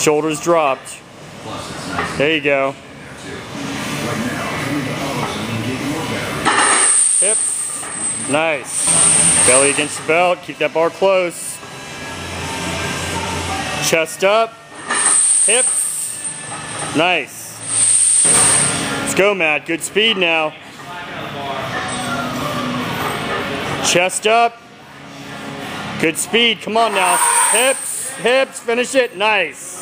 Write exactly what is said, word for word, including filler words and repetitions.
Shoulders dropped. There you go. Hips. Nice. Belly against the belt. Keep that bar close. Chest up. Hips. Nice. Let's go, Matt. Good speed now. Chest up. Good speed. Come on now. Hips. Hips. Finish it. Nice.